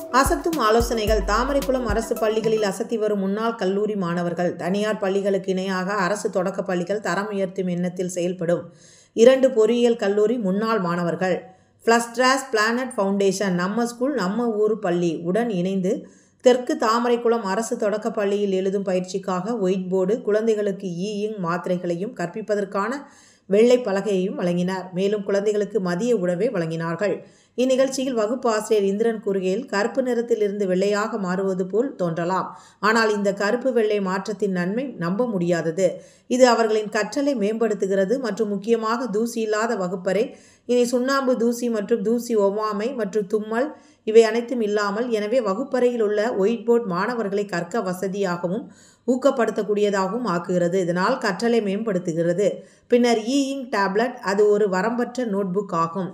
அசத்தும் ஆலோசனைகள். தாமரைக்குளம் அரசு பள்ளிகளில் அசத்தி வரும் முன்னாள் கல்லூரி மாணவர்கள். தனியார் பள்ளிகளுக்கு இணையாக அரசு தொடக்க பள்ளிகள் தரம் உயர்த்தும் எண்ணத்தில் செயல்படும் 2 பொறியியல் கல்லூரி முன்னாள் மாணவர்கள். ஃப்ளஸ்ட்ராஸ் பிளானட் ஃபவுண்டேஷன் நம்ம ஸ்கூல் நம்ம ஊர் பள்ளி உடன் இணைந்து தெற்கு தாமரைக்குளம் அரசு தொடக்க பள்ளியில் எழுதும் பயிற்சிக்காக ஒயிட் போர்டு, குழந்தைகளுக்கு இ-இங்க் மாத்திரைகளையும் கற்பிப்பதற்கான வெள்ளை பலகையையும் வழங்கினார். மேலும் குழந்தைகளுக்கு மதிய உணவை வழங்கினார்கள். இந்நிகழ்ச்சியில் வகுப்பு ஆசிரியர் இந்திரன் கூறுகையில், கருப்பு நிறத்தில் இருந்து வெள்ளையாக மாறுவது போல் தோன்றலாம். ஆனால் இந்த கருப்பு வெள்ளை மாற்றத்தின் நன்மை நம்ப முடியாதது. இது அவர்களின் கற்றலை மேம்படுத்துகிறது மற்றும் முக்கியமாக தூசி இல்லாத வகுப்பறை. இனி சுண்ணாம்பு தூசி மற்றும் தூசி ஒவ்வாமை மற்றும் தும்மல் இவை அனைத்தும் இல்லாமல், எனவே வகுப்பறையில் உள்ள ஒயிட் போர்ட் மாணவர்களை கற்க வசதியாகவும் ஊக்கப்படுத்தக்கூடியதாகவும் ஆக்குகிறது. இதனால் கற்றலை மேம்படுத்துகிறது. பின்னர் இ-இங்க் டேப்லெட், அது ஒரு வரம்பற்ற நோட்புக் ஆகும்.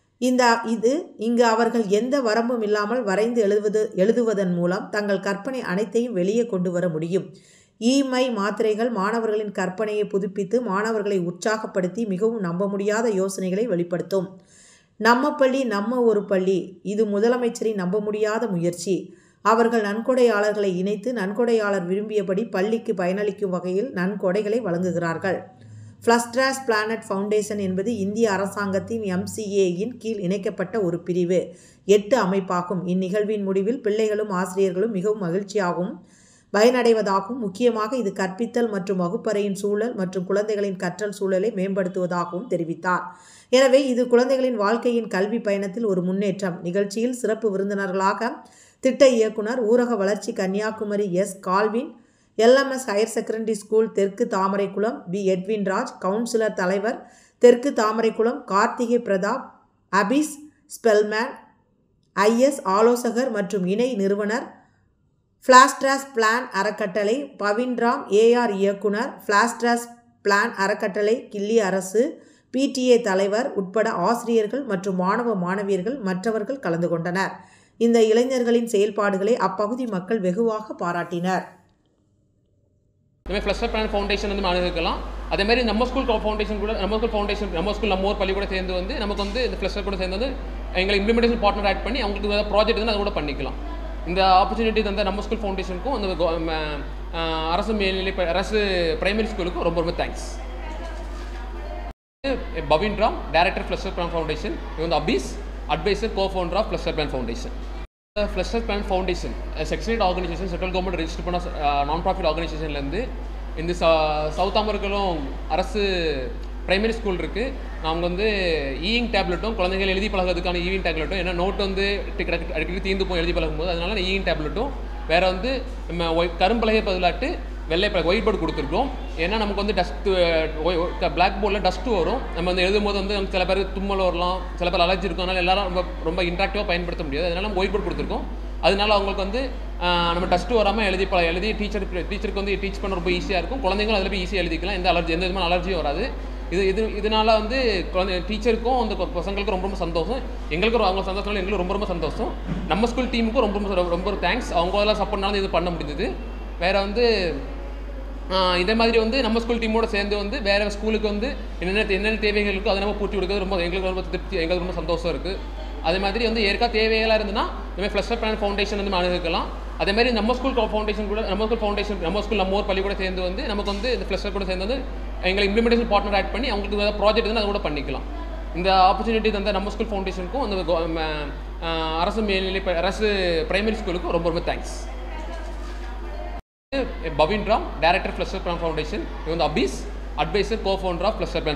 இங்கு அவர்கள் எந்த வரம்பும் இல்லாமல் வரைந்து எழுதுவதன் மூலம் தங்கள் கற்பனை அனைத்தையும் வெளியே கொண்டு வர முடியும். இ-மை மாத்திரைகள் மாணவர்களின் கற்பனையை புதுப்பித்து மாணவர்களை உற்சாகப்படுத்தி மிகவும் நம்ப முடியாத யோசனைகளை வெளிப்படுத்தும். நம்ம பள்ளி நம்ம ஒரு பள்ளி, இது முதலமைச்சரின் நம்ப முடியாத முயற்சி. அவர்கள் நன்கொடையாளர்களை இணைத்து நன்கொடையாளர் விரும்பியபடி பள்ளிக்கு பயனளிக்கும் வகையில் நன்கொடைகளை வழங்குகிறார்கள். ஃப்ளஸ்ட்ராஸ் பிளானட் ஃபவுண்டேஷன் என்பது இந்திய அரசாங்கத்தின் MCA-யின் கீழ் இணைக்கப்பட்ட ஒரு பிரிவு 8 அமைப்பாகும். இந்நிகழ்வின் முடிவில் பிள்ளைகளும் ஆசிரியர்களும் மிகவும் மகிழ்ச்சியாகவும் பயனடைவதாகவும், முக்கியமாக இது கற்பித்தல் மற்றும் வகுப்பறையின் சூழல் மற்றும் குழந்தைகளின் கற்றல் சூழலை மேம்படுத்துவதாகவும் தெரிவித்தார். எனவே இது குழந்தைகளின் வாழ்க்கையின் கல்வி பயணத்தில் ஒரு முன்னேற்றம். நிகழ்ச்சியில் சிறப்பு விருந்தினர்களாக திட்ட இயக்குனர், ஊரக வளர்ச்சி Kanyakumari Calvin, LMS higher secondary school தெற்கு தாமரைக்குளம் எட்வின் ராஜ், கவுன்சிலர் தலைவர் தெற்கு தாமரைக்குளம் கார்த்திகை பிரதாப், அபிஸ் ஸ்பெல்மேன், IS ஆலோசகர் மற்றும் இணை நிறுவனர், ஃப்ளாஸ்ட்ராஸ் பிளான் அறக்கட்டளை பவின்ராம், AR இயக்குனர், ஃப்ளாஸ்ட்ராஸ் பிளான் அறக்கட்டளை கிள்ளி அரசு, PTA தலைவர் உட்பட ஆசிரியர்கள் மற்றும் மாணவ மாணவியர்கள் மற்றவர்கள் கலந்து கொண்டனர். இந்த இளைஞர்களின் செயல்பாடுகளை அப்பகுதி மக்கள் வெகுவாக பாராட்டினர். ஃப்ளஸ்ட்ராஸ் பிளான் ஃபவுண்டேஷன் வந்து அணுகிக்கலாம். அதேமாதிரி நம்ம ஸ்கூல் ஃபவுண்டேஷன் கூட நம்ம ஸ்கூல் நம்ம ஊர் பள்ளி கூட சேர்ந்து வந்து நமக்கு வந்து இந்த ஃப்ளஸ்ட்ராஸ் கூட சேர்ந்து வந்து எங்களை இம்ப்ளிமெண்டேஷன் பார்ட்னர் ஆட் பண்ணி அவங்களுக்கு ஏதாவது ப்ராஜெக்ட் வந்து அதை கூட பண்ணிக்கலாம். இந்த ஆப்பர்ச்சுனிட்டி தந்த நம்ம ஸ்கூல் ஃபவுண்டேஷனுக்கும் அந்த அரசு பிரைமரி ஸ்கூலுக்கும் ரொம்ப ரொம்ப தேங்க்ஸ். பவின்ராம், டைரக்டர் ஃப்ளஸ்ட்ராஸ் பிளான் ஃபவுண்டேஷன். இது வந்து அபீஸ், அட்வைசர், கோ-ஃபவுண்டர் ஆஃப் ஃப்ளஸ்ட்ராஸ் பிளான் ஃபவுண்டேஷன். ஃப்ளஸ்ட்ராஸ் பிளான் ஃபவுண்டேஷன் செக்ஷனேட் ஆர்கனைசேஷன், சென்ட்ரல் கவர்மெண்ட் ரெஜிஸ்டர் பண்ண நான் ப்ராஃபிட் ஆர்கனைசேஷன்லேருந்து இந்த சவுத் தாமரைக்குளம் அரசு பிரைமரி ஸ்கூல் இருக்குது. அவங்க வந்து இ-இங்க் டேப்லெட்டும் குழந்தைகள் எழுதி பழகிறதுக்கான இ-இங்க் டேப்லெட்டும், ஏன்னா நோட் வந்து அடிக்கடி தீர்ந்து போய் எழுதி பழகும்போது அதனால இ-இங்க் டேப்லெட்டும், வேறு வந்து நம்ம கரும்பலகை பதிலாட்டு வெள்ளை ஒயிட் போர்டு கொடுத்துருக்கோம். ஏன்னா நமக்கு வந்து பிளாக் போர்டில் டஸ்ட்டு வரும். நம்ம வந்து எழுதும் போது வந்து சில பேர் தும்மல் வரலாம், சில பேர் அலர்ஜி இருக்கும். அதனால் எல்லாரும் ரொம்ப இன்ட்ராக்டிவாக பயன்படுத்த முடியாது. அதனால் நம்ம ஒயிட் போர்டு கொடுத்துருக்கோம். அதனால அவங்களுக்கு வந்து நம்ம டஸ்ட்டு வராமல் எழுதி டீச்சருக்கு வந்து டீச் பண்ண ரொம்ப ஈஸியாக இருக்கும். குழந்தைங்களும் அதில் போய் ஈஸியாக எழுதிக்கலாம். எந்த விதமான அலர்ஜியும் வராது. இதனால் வந்து டீச்சருக்கும் அந்த பசங்களுக்கும் ரொம்ப சந்தோஷம். எங்களுக்கும் அவங்க சந்தோஷம், எங்களுக்கு ரொம்ப சந்தோஷம். நம்ம ஸ்கூல் டீமுக்கும் ரொம்ப தேங்க்ஸ். அவங்க எல்லாம் சப்போர்ட்னால இது பண்ண முடிஞ்சது. வேறு வந்து இதே மாதிரி வந்து நம்ம ஸ்கூல் டீமோடு சேர்ந்து வந்து வேறு ஸ்கூலுக்கு வந்து என்னென்ன தேவைகள் இருக்கோ அதை நம்ம பூர்த்தி கொடுக்குறது எங்களுக்கு ரொம்ப சந்தோஷம் இருக்குது. அதே மாதிரி வந்து ஏற்கனவே தேவைகளாக இருந்ததுன்னா இதுமாதிரி ஃப்ளஸ்ட்ராஸ் பிளான் ஃபவுண்டேஷன் வந்து அணுகிக்கலாம். அதேமாதிரி நம்ம ஸ்கூல் ஃபவுண்டேஷன் கூட நம்ம ஸ்கூல் நம்ம ஊர் பள்ளி கூட சேர்ந்து வந்து நமக்கு வந்து இந்த ஃப்ளஸ்ட்ராஸ் கூட சேர்ந்து வந்து எங்களை இம்ப்ளிமெண்டேஷன் பார்ட்னர் ஆட் பண்ணி அவங்களுக்கு ஏதாவது ப்ராஜெக்ட் வந்து அதை கூட பண்ணிக்கலாம். இந்த ஆப்பர்ச்சுனிட்டி தந்த நம்ம ஸ்கூல் ஃபவுண்டேஷனுக்கும் அந்த அரசு பிரைமரி ஸ்கூலுக்கும் ரொம்ப ரொம்ப தேங்க்ஸ். பவின்ராம், டைரக்டர் ஃப்ளஸ்ட்ராஸ் பிளான் ஃபவுண்டேஷன். இது வந்து அபீஸ், அட்வைசர், கோ-ஃபவுண்டர் ஆஃப் ஃப்ளஸ்ட்ராஸ் பிளான்.